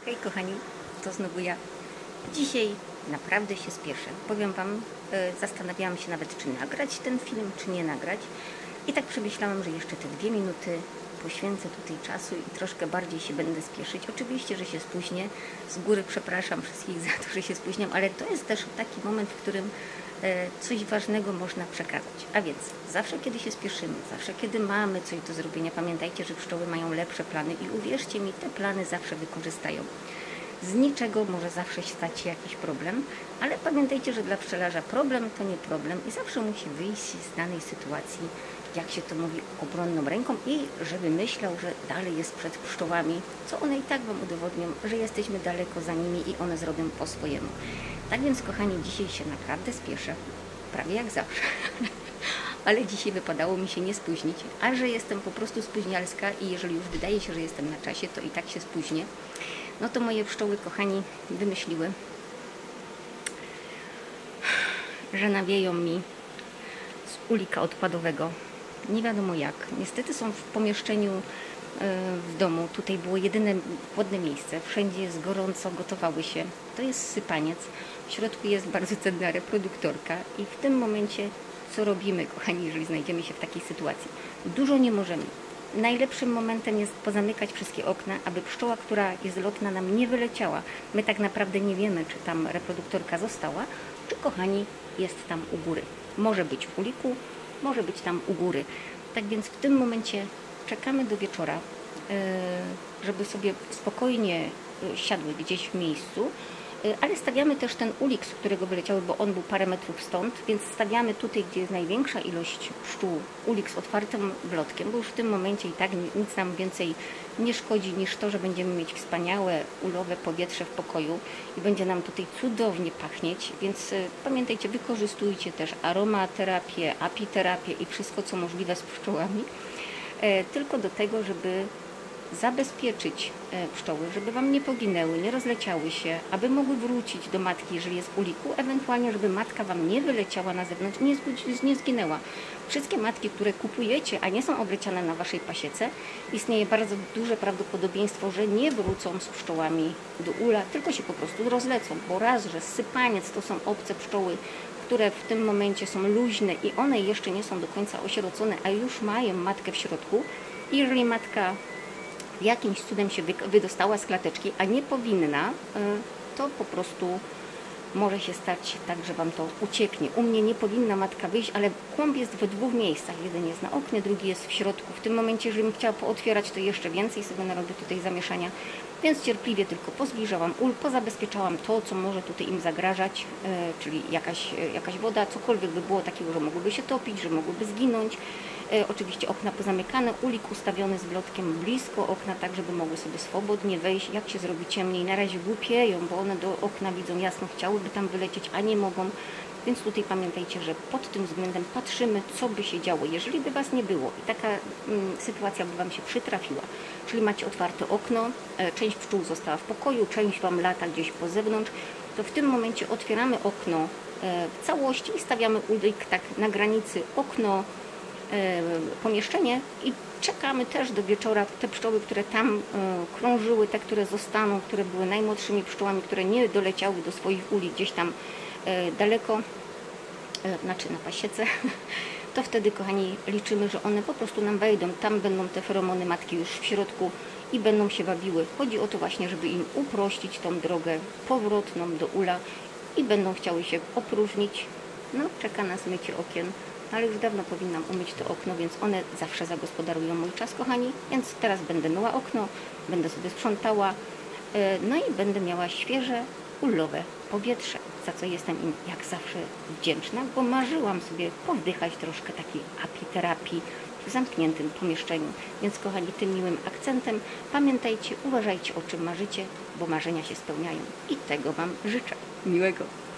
Hej kochani, to znowu ja. Dzisiaj naprawdę się spieszę. Powiem Wam, zastanawiałam się nawet, czy nagrać ten film, czy nie nagrać. I tak przemyślałam, że jeszcze te 2 minuty poświęcę tutaj czasu i troszkę bardziej się będę spieszyć. Oczywiście, że się spóźnię. Z góry przepraszam wszystkich za to, że się spóźniam, ale to jest też taki moment, w którym coś ważnego można przekazać. A więc zawsze, kiedy się spieszymy, zawsze, kiedy mamy coś do zrobienia, pamiętajcie, że pszczoły mają lepsze plany i uwierzcie mi, te plany zawsze wykorzystają. Z niczego może zawsze stać się jakiś problem, ale pamiętajcie, że dla pszczelarza problem to nie problem i zawsze musi wyjść z danej sytuacji, jak się to mówi, obronną ręką i żeby myślał, że dalej jest przed pszczołami, co one i tak Wam udowodnią, że jesteśmy daleko za nimi i one zrobią po swojemu. Tak więc, kochani, dzisiaj się naprawdę spieszę, prawie jak zawsze, ale dzisiaj wypadało mi się nie spóźnić, a że jestem po prostu spóźnialska i jeżeli już wydaje się, że jestem na czasie, to i tak się spóźnię. No to moje pszczoły, kochani, wymyśliły, że nawieją mi z ulika odpadowego. Nie wiadomo jak. Niestety są w pomieszczeniu w domu. Tutaj było jedyne chłodne miejsce. Wszędzie jest gorąco, gotowały się. To jest sypaniec. W środku jest bardzo cenna reproduktorka. I w tym momencie co robimy, kochani, jeżeli znajdziemy się w takiej sytuacji? Dużo nie możemy. Najlepszym momentem jest pozamykać wszystkie okna, aby pszczoła, która jest lotna, nam nie wyleciała. My tak naprawdę nie wiemy, czy tam reproduktorka została, czy, kochani, jest tam u góry. Może być w uliku, może być tam u góry. Tak więc w tym momencie czekamy do wieczora, żeby sobie spokojnie siadły gdzieś w miejscu, ale stawiamy też ten ulik, z którego wyleciały, bo on był parę metrów stąd, więc stawiamy tutaj, gdzie jest największa ilość pszczół, ulik z otwartym wlotkiem, bo już w tym momencie i tak nic nam więcej nie szkodzi niż to, że będziemy mieć wspaniałe, ulowe powietrze w pokoju i będzie nam tutaj cudownie pachnieć, więc pamiętajcie, wykorzystujcie też aromaterapię, apiterapię i wszystko, co możliwe z pszczołami, tylko do tego, żeby zabezpieczyć pszczoły, żeby Wam nie poginęły, nie rozleciały się, aby mogły wrócić do matki, jeżeli jest w uliku, ewentualnie, żeby matka Wam nie wyleciała na zewnątrz, nie zginęła. Wszystkie matki, które kupujecie, a nie są obleciane na Waszej pasiece, istnieje bardzo duże prawdopodobieństwo, że nie wrócą z pszczołami do ula, tylko się po prostu rozlecą, bo raz, że sypaniec to są obce pszczoły, które w tym momencie są luźne i one jeszcze nie są do końca osierocone, a już mają matkę w środku. I jeżeli matka jakimś cudem się wydostała z klateczki, a nie powinna, to po prostu może się stać tak, że Wam to ucieknie. U mnie nie powinna matka wyjść, ale kłąb jest we 2 miejscach. Jeden jest na oknie, drugi jest w środku. W tym momencie, jeżeli bym chciała pootwierać, to jeszcze więcej sobie narobię tutaj zamieszania. Więc cierpliwie tylko pozbliżałam ul, pozabezpieczałam to, co może tutaj im zagrażać, czyli jakaś woda, cokolwiek by było takiego, że mogłyby się topić, że mogłyby zginąć. Oczywiście okna pozamykane, ulik ustawiony z wlotkiem blisko okna, tak żeby mogły sobie swobodnie wejść. Jak się zrobi ciemniej, na razie głupieją, bo one do okna widzą jasno, chciałyby tam wylecieć, a nie mogą. Więc tutaj pamiętajcie, że pod tym względem patrzymy, co by się działo. Jeżeli by Was nie było i taka sytuacja by Wam się przytrafiła, czyli macie otwarte okno, część pszczół została w pokoju, część Wam lata gdzieś po zewnątrz, to w tym momencie otwieramy okno w całości i stawiamy ulik tak na granicy okno, pomieszczenie i czekamy też do wieczora. Te pszczoły, które tam krążyły, te, które zostaną, które były najmłodszymi pszczołami, które nie doleciały do swoich uli gdzieś tam daleko, znaczy na pasiece, to wtedy, kochani, liczymy, że one po prostu nam wejdą. Tam będą te feromony matki już w środku i będą się wabiły. Chodzi o to właśnie, żeby im uprościć tą drogę powrotną do ula i będą chciały się opróżnić. No, czeka nas mycie okien. Ale już dawno powinnam umyć to okno, więc one zawsze zagospodarują mój czas, kochani. Więc teraz będę myła okno, będę sobie sprzątała, no i będę miała świeże, ulowe powietrze, za co jestem im jak zawsze wdzięczna, bo marzyłam sobie powdychać troszkę takiej apiterapii w zamkniętym pomieszczeniu. Więc, kochani, tym miłym akcentem pamiętajcie, uważajcie, o czym marzycie, bo marzenia się spełniają i tego Wam życzę. Miłego!